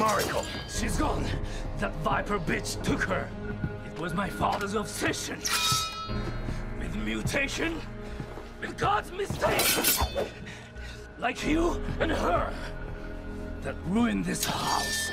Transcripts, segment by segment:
Mariko. She's gone. That Viper bitch took her. It was my father's obsession. With mutation. With God's mistake. Like you and her. That ruined this house.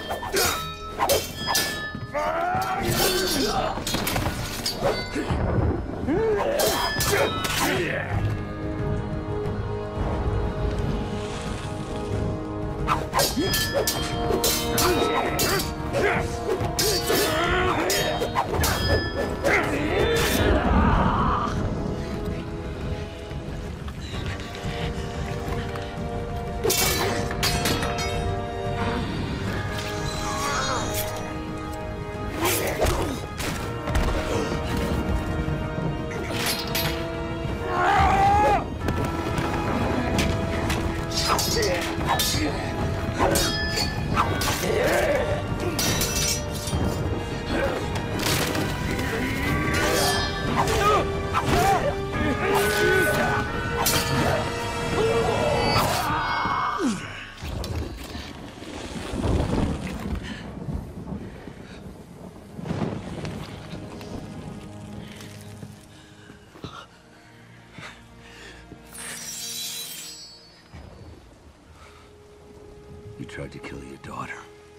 You tried to kill your daughter.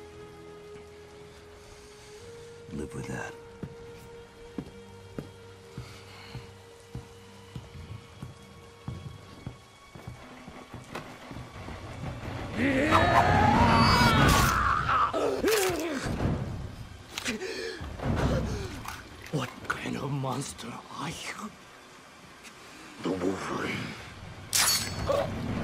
Live with that. What kind of monster are you? The Wolverine.